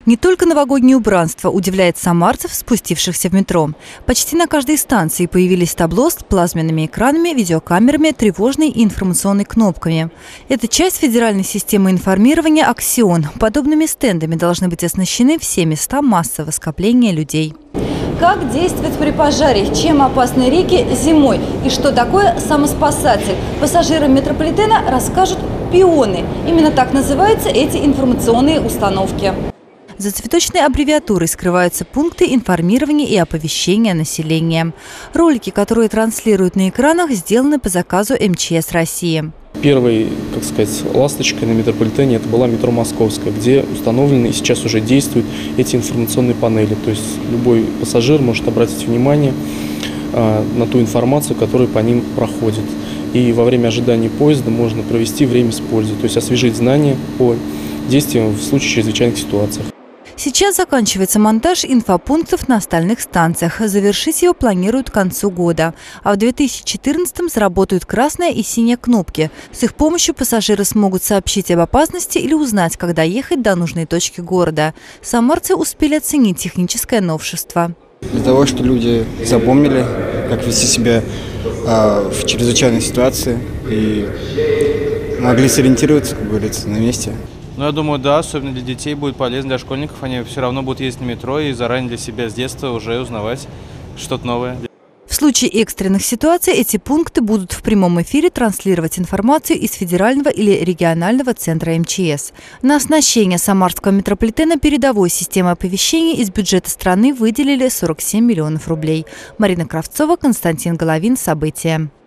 Не только новогоднее убранство удивляет самарцев, спустившихся в метро. Почти на каждой станции появились табло с плазменными экранами, видеокамерами, тревожной и информационной кнопками. Это часть федеральной системы информирования «Аксион». Подобными стендами должны быть оснащены все места массового скопления людей. Как действовать при пожаре? Чем опасны реки зимой? И что такое самоспасатель? Пассажирам метрополитена расскажут пионы. Именно так называются эти информационные установки. За цветочной аббревиатурой скрываются пункты информирования и оповещения населения. Ролики, которые транслируют на экранах, сделаны по заказу МЧС России. Первой, как сказать, ласточкой на метрополитене это была метро Московская, где установлены и сейчас уже действуют эти информационные панели. То есть любой пассажир может обратить внимание на ту информацию, которая по ним проходит. И во время ожидания поезда можно провести время с пользой, то есть освежить знания по действиям в случае чрезвычайных ситуаций. Сейчас заканчивается монтаж инфопунктов на остальных станциях. Завершить его планируют к концу года. А в 2014-м заработают красная и синяя кнопки. С их помощью пассажиры смогут сообщить об опасности или узнать, когда ехать до нужной точки города. Самарцы успели оценить техническое новшество. Для того, чтобы люди запомнили, как вести себя в чрезвычайной ситуации и могли сориентироваться, как говорится, на месте. Ну, я думаю, да, особенно для детей будет полезно, для школьников. Они все равно будут ездить на метро и заранее для себя с детства уже узнавать что-то новое. В случае экстренных ситуаций эти пункты будут в прямом эфире транслировать информацию из федерального или регионального центра МЧС. На оснащение самарского метрополитена передовой системы оповещений из бюджета страны выделили 47 миллионов рублей. Марина Кравцова, Константин Головин. События.